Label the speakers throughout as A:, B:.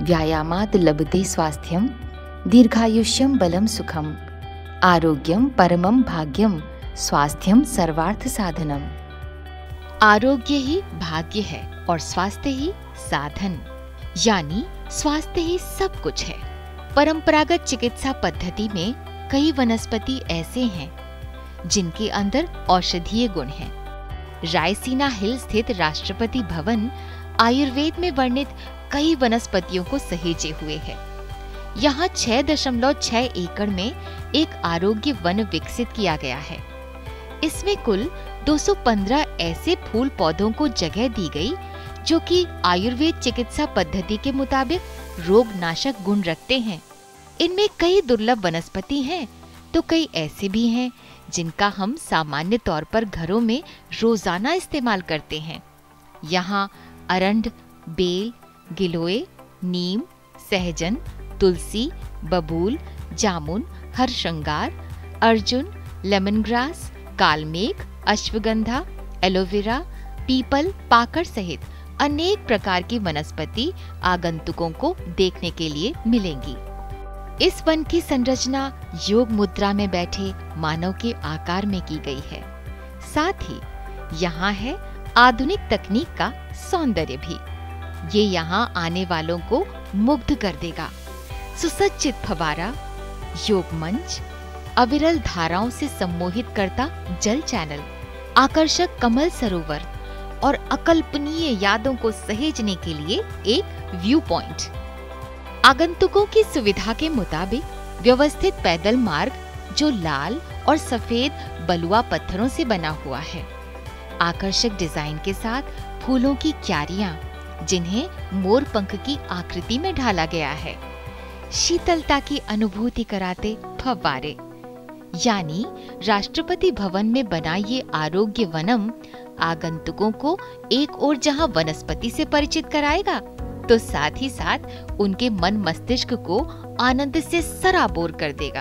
A: व्यायामात् लभते स्वास्थ्यं दीर्घायुष्यं बलं सुखम आरोग्यम परमं भाग्यम स्वास्थ्यम सर्वार्थ साधनम।
B: आरोग्य ही भाग्य है और स्वास्थ्य ही साधन, यानी स्वास्थ्य ही सब कुछ है। परंपरागत चिकित्सा पद्धति में कई वनस्पति ऐसे हैं जिनके अंदर औषधीय गुण हैं। रायसीना हिल स्थित राष्ट्रपति भवन आयुर्वेद में वर्णित कई वनस्पतियों को सहेजे हुए है। यहाँ 6.6 एकड़ में एक आरोग्य वन विकसित किया गया है। इसमें कुल 215 ऐसे फूल पौधों को जगह दी गई जो कि आयुर्वेद चिकित्सा पद्धति के मुताबिक रोग नाशक गुण रखते हैं। इनमें कई दुर्लभ वनस्पति हैं तो कई ऐसे भी हैं जिनका हम सामान्य तौर पर घरों में रोजाना इस्तेमाल करते हैं। यहाँ अरंड, बेल, गिलोय, नीम, सहजन, तुलसी, बबूल, जामुन, हरशंगार, अर्जुन, लेमन ग्रास, कालमेघ, अश्वगंधा, एलोवेरा, पीपल, पाकड़ सहित अनेक प्रकार की वनस्पति आगंतुकों को देखने के लिए मिलेंगी। इस वन की संरचना योग मुद्रा में बैठे मानव के आकार में की गई है। साथ ही यहाँ है आधुनिक तकनीक का सौंदर्य भी। ये यहाँ आने वालों को मुग्ध कर देगा। सुसज्जित फवारा, योग मंच, अविरल धाराओं से सम्मोहित करता जल चैनल, आकर्षक कमल सरोवर और अकल्पनीय यादों को सहेजने के लिए एक व्यू पॉइंट। आगंतुकों की सुविधा के मुताबिक व्यवस्थित पैदल मार्ग जो लाल और सफेद बलुआ पत्थरों से बना हुआ है। आकर्षक डिजाइन के साथ फूलों की क्यारियां जिन्हें मोर पंख की आकृति में ढाला गया है। शीतलता की अनुभूति कराते फव्वारे, यानी राष्ट्रपति भवन में बना ये आरोग्य वनम आगंतुकों को एक ओर जहां वनस्पति से परिचित कराएगा तो साथ ही साथ उनके मन मस्तिष्क को आनंद से सराबोर कर देगा।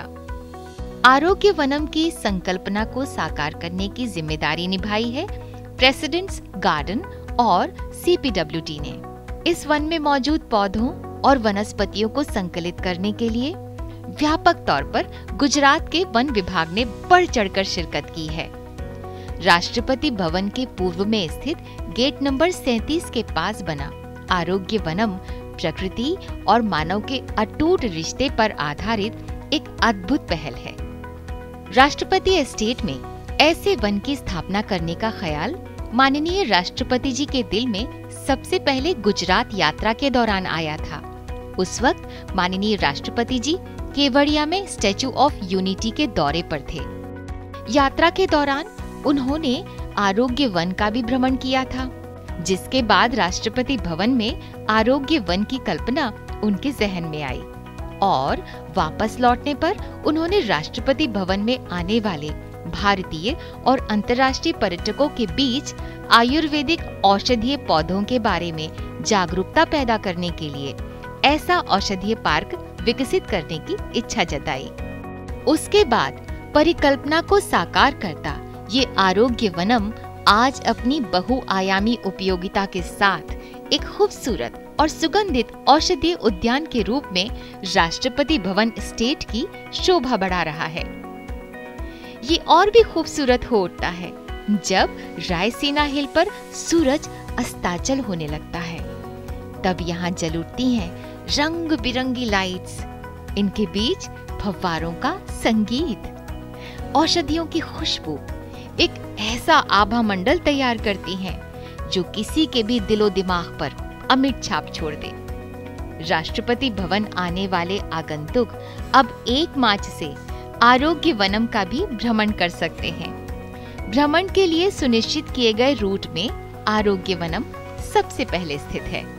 B: आरोग्य वनम की संकल्पना को साकार करने की जिम्मेदारी निभाई है प्रेसिडेंट्स गार्डन और CPWD ने। इस वन में मौजूद पौधों और वनस्पतियों को संकलित करने के लिए व्यापक तौर पर गुजरात के वन विभाग ने बढ़ चढ़कर शिरकत की है। राष्ट्रपति भवन के पूर्व में स्थित गेट नंबर 37 के पास बना आरोग्य वनम प्रकृति और मानव के अटूट रिश्ते पर आधारित एक अद्भुत पहल है। राष्ट्रपति एस्टेट में ऐसे वन की स्थापना करने का ख्याल माननीय राष्ट्रपति जी के दिल में सबसे पहले गुजरात यात्रा के दौरान आया था। उस वक्त माननीय राष्ट्रपति जी केवड़िया में स्टैच्यू ऑफ यूनिटी के दौरे पर थे। यात्रा के दौरान उन्होंने आरोग्य वन का भी भ्रमण किया था, जिसके बाद राष्ट्रपति भवन में आरोग्य वन की कल्पना उनके जहन में आई और वापस लौटने पर उन्होंने राष्ट्रपति भवन में आने वाले भारतीय और अंतर्राष्ट्रीय पर्यटकों के बीच आयुर्वेदिक औषधीय पौधों के बारे में जागरूकता पैदा करने के लिए ऐसा औषधीय पार्क विकसित करने की इच्छा जताई। उसके बाद परिकल्पना को साकार करता ये आरोग्य वनम आज अपनी बहुआयामी उपयोगिता के साथ एक खूबसूरत और सुगंधित औषधीय उद्यान के रूप में राष्ट्रपति भवन एस्टेट की शोभा बढ़ा रहा है। ये और भी खूबसूरत हो उठता है जब रायसीना हिल पर सूरज अस्ताचल होने लगता है। तब यहाँ जल उठती हैं रंग बिरंगी लाइट्स, इनके बीच फव्वारों का संगीत, औषधियों की खुशबू एक ऐसा आभा मंडल तैयार करती हैं जो किसी के भी दिलो दिमाग पर अमिट छाप छोड़ दे। राष्ट्रपति भवन आने वाले आगंतुक अब 1 मार्च से आरोग्य वनम का भी भ्रमण कर सकते हैं। भ्रमण के लिए सुनिश्चित किए गए रूट में आरोग्य वनम सबसे पहले स्थित है।